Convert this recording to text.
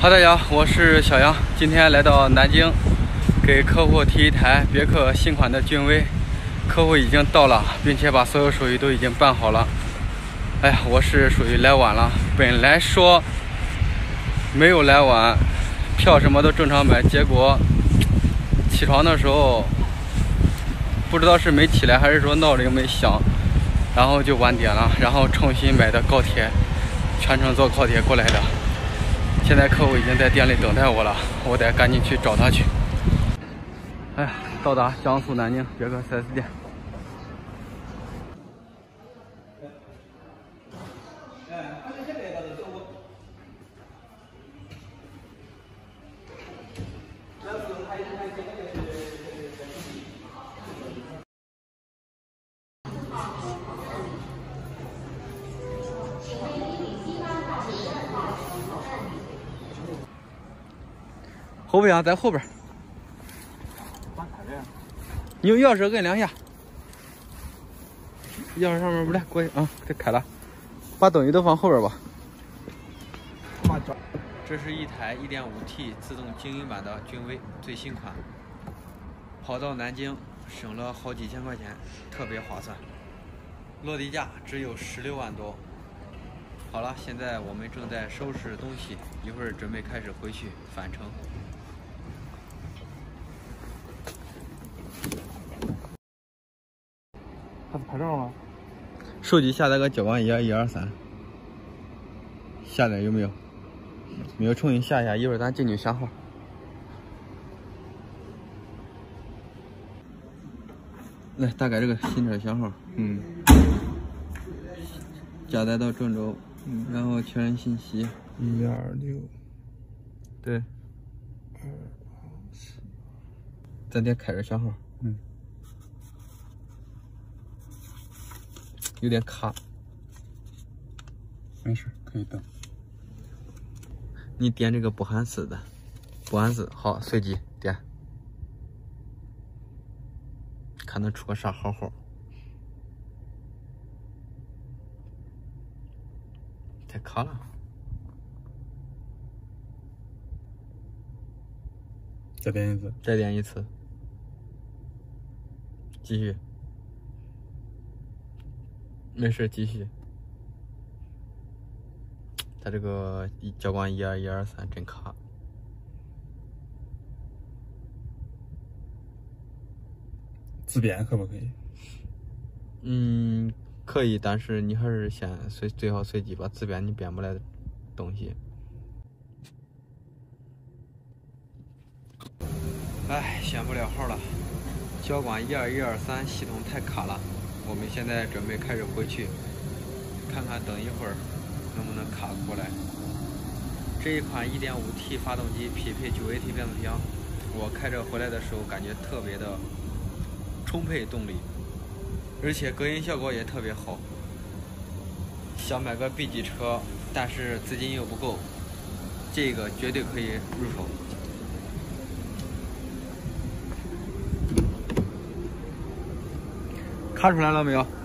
好，大家好，我是小杨，今天来到南京，给客户提一台别克新款的君威，客户已经到了，并且把所有手续都已经办好了。哎呀，我是属于来晚了，本来说没有来晚，票什么都正常买，结果起床的时候不知道是没起来还是说闹铃没响，然后就晚点了，然后重新买的高铁，全程坐高铁过来的。现在客户已经在店里等待我了，我得赶紧去找他去。哎呀，到达江苏南京别克 4S 店。后备箱在后边。你用钥匙摁两下，钥匙上面不对，过去啊，这开了。把东西都放后边吧。这是一台 1.5T 自动精英版的君威最新款，跑到南京省了好几千块钱，特别划算。落地价只有16万多。好了，现在我们正在收拾东西，一会儿准备开始回去返程。 他是拍照吗？ 手机下载个交管12123，下载有没有？没有，重新下一下，一会儿咱进去选号。来，大概这个新车选号，加载到郑州，然后确认信息 126， 对，咱得开始选号，有点卡， 没事，可以等。 你点这个不含字的，不含字，好，随机点，看能出个啥好号。太卡了， 再点一次， 再点一次，继续，没事，继续。它这个交管12123真卡。 自编可不可以？ 可以，但是你还是最好随机吧，自编你编不来的东西。哎，选不了号了，交管12123系统太卡了。我们现在准备开始回去，看看等一会儿能不能卡过来。这一款 1.5T 发动机匹配9AT 变速箱，我开着回来的时候感觉特别的充沛动力，而且隔音效果也特别好。想买个 B 级车，但是资金又不够，这个绝对可以入手。卡出来了没有？